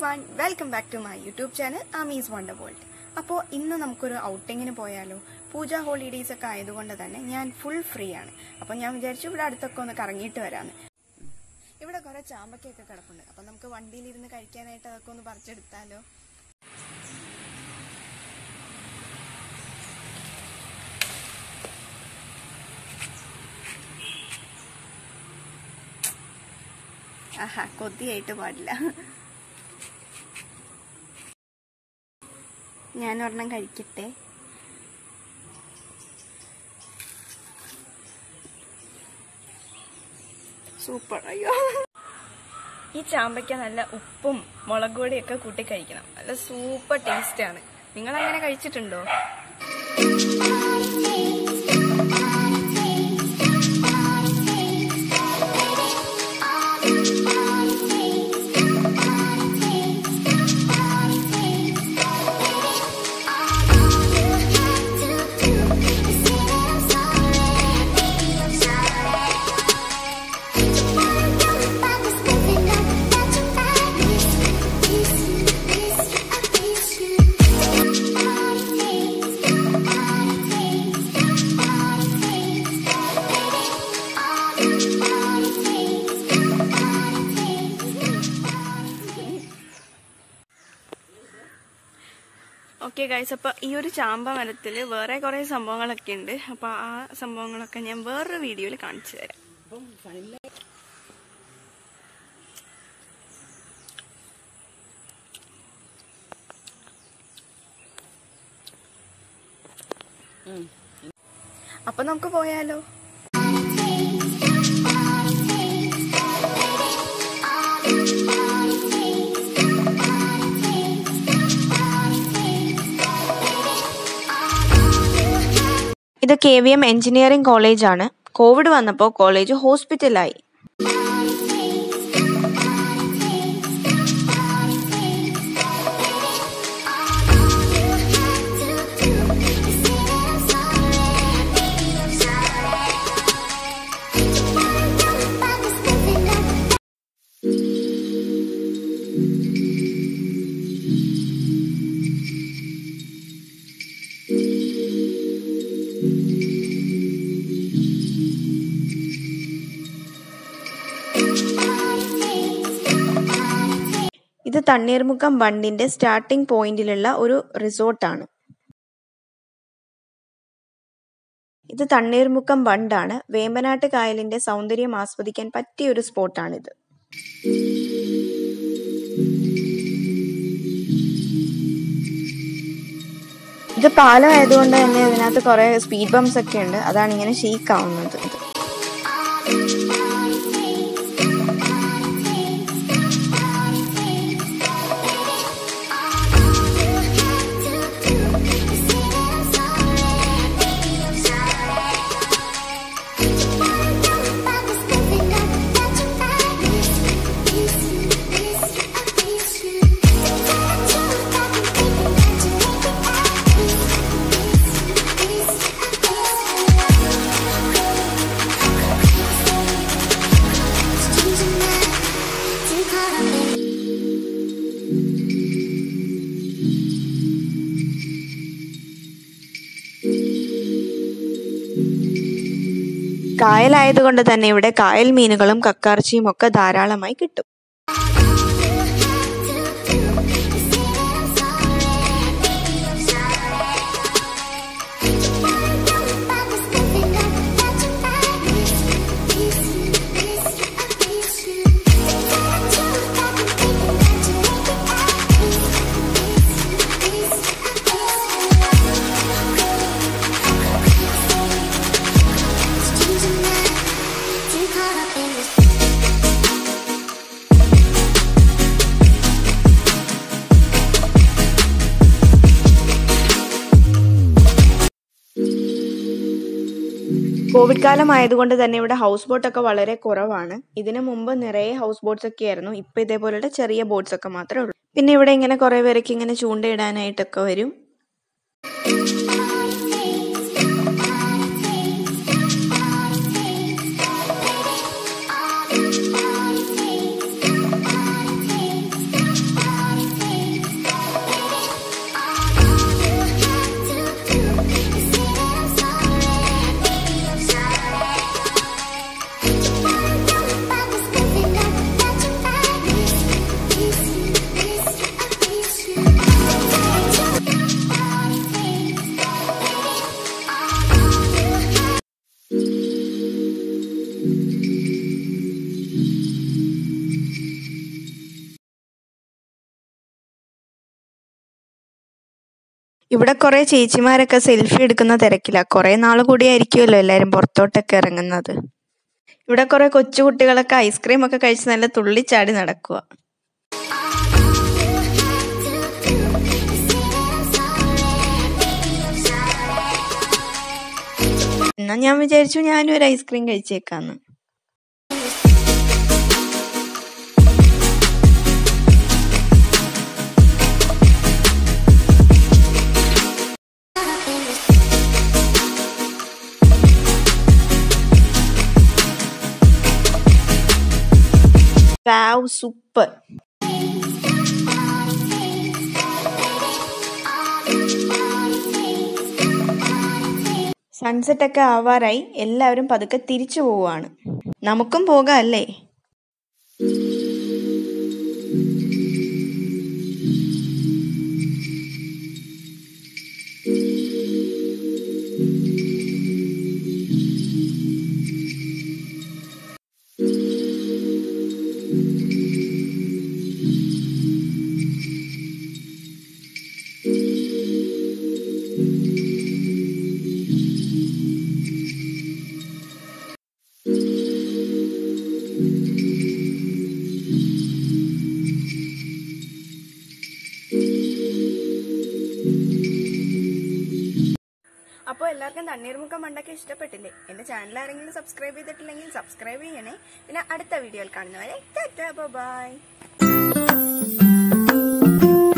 everyone, welcome back to my YouTube channel Amy's Wonder World. അപ്പോൾ ഇന്ന് നമുക്കൊരു ഔട്ടിങ്ങിന് പോയാലോ? പൂജ ഹോളിഡേയ്സ് ഒക്കെ ആയതുകൊണ്ട് തന്നെ ഞാൻ ഫുൾ ഫ്രീ ആണ്. അപ്പോൾ ഞാൻ വിചാരിച്ചു ഇവിടെ അടുത്തൊക്കെ ഒന്ന് കറങ്ങിയിട്ട് വരാമെന്ന്. ഇവിടെ കുറേ ചാമ്പക്കയൊക്കെ കിടപ്പുണ്ട്. അപ്പോൾ നമുക്ക് വണ്ടിയിലിരുന്ന് കഴിക്കാനായിട്ട് അതൊക്കെ ഒന്ന് പറിച്ചെടുത്താലോ? ആഹാ, കൊതിയായിട്ട് പാടില്ല. ഞാൻ ഒരെണ്ണം കഴിക്കട്ടെ. സൂപ്പർ. അയ്യോ, ഈ ചാമ്പയ്ക്ക നല്ല ഉപ്പും മുളക് പൊടിയൊക്കെ കൂട്ടി കഴിക്കണം. നല്ല സൂപ്പർ ടേസ്റ്റ് ആണ്. നിങ്ങൾ അങ്ങനെ കഴിച്ചിട്ടുണ്ടോ? ഓക്കെ ഗൈസ്, അപ്പോൾ ഈ ഒരു ചാമ്പ മരത്തിൽ വേറെ കുറേ സംഭവങ്ങളൊക്കെ ഉണ്ട്. അപ്പോൾ ആ സംഭവങ്ങളൊക്കെ ഞാൻ വേറൊരു വീഡിയോയിൽ കാണിച്ചു തരാം. അപ്പോൾ നമുക്ക് പോയാലോ? ഇത് KVM എഞ്ചിനീയറിംഗ് കോളേജാണ്. കോവിഡ് വന്നപ്പോൾ കോളേജ് ഹോസ്പിറ്റലായി. ഇത് തണ്ണീർമുക്കം ബണ്ടിന്റെ സ്റ്റാർട്ടിംഗ് പോയിന്റിലുള്ള ഒരു റിസോർട്ടാണ്. ഇത് തണ്ണീർമുക്കം ബണ്ടാണ്. വേമ്പനാട്ട് കായലിന്റെ സൗന്ദര്യം ആസ്വദിക്കാൻ പറ്റിയ ഒരു സ്പോട്ടാണിത്. ഇത് പാലം ആയതുകൊണ്ട് തന്നെ ഇതിനകത്ത് കുറെ സ്പീഡ് ബംസ് ഒക്കെ ഉണ്ട്. അതാണ് ഇങ്ങനെ ഷീക്ക് ആവുന്നത്. കായലായതുകൊണ്ട് തന്നെ ഇവിടെ കായൽ മീനുകളും കക്കാർച്ചിയും ഒക്കെ ധാരാളമായി കിട്ടും. കോവിഡ് കാലം ആയതുകൊണ്ട് തന്നെ ഇവിടെ ഹൗസ് ബോട്ടൊക്കെ വളരെ കുറവാണ്. ഇതിനു മുമ്പ് നിറയെ ഹൗസ് ബോട്ട്സ് ഒക്കെ ആയിരുന്നു. ഇപ്പൊ ഇതേപോലെയുള്ള ചെറിയ ബോട്ട്സ് ഒക്കെ മാത്രമേ ഉള്ളൂ. പിന്നെ ഇവിടെ ഇങ്ങനെ കുറെ പേരൊക്കെ ഇങ്ങനെ ചൂണ്ടയിടാനായിട്ടൊക്കെ വരും. ഇവിടെ കുറെ ചേച്ചിമാരൊക്കെ സെൽഫി എടുക്കുന്ന തിരക്കില്ല. കുറെ നാൾ കൂടിയായിരിക്കുമല്ലോ എല്ലാരും പുറത്തോട്ടൊക്കെ ഇറങ്ങുന്നത്. ഇവിടെ കുറെ കൊച്ചുകുട്ടികളൊക്കെ ഐസ്ക്രീം ഒക്കെ കഴിച്ച് നല്ല തുള്ളിച്ചാടി നടക്കുക. എന്നാ ഞാൻ വിചാരിച്ചു ഞാനും ഒരു ഐസ്ക്രീം കഴിച്ചേക്കാന്ന്. Wow, super. സൺസെറ്റ് ഒക്കെ ആവാറായി. എല്ലാവരും പതുക്കെ തിരിച്ചു പോവാണ്. നമുക്കും പോകാം അല്ലേ? അപ്പോൾ എല്ലാവർക്കും തണ്ണീർമുക്കം മണ്ടൊക്കെ ഇഷ്ടപ്പെട്ടില്ലേ? എന്റെ ചാനൽ ആരെങ്കിലും സബ്സ്ക്രൈബ് ചെയ്തിട്ടില്ലെങ്കിൽ സബ്സ്ക്രൈബ് ചെയ്യണേ. പിന്നെ അടുത്ത വീഡിയോയിൽ കാണുന്നവരെ ടാറ്റാ ബൈ.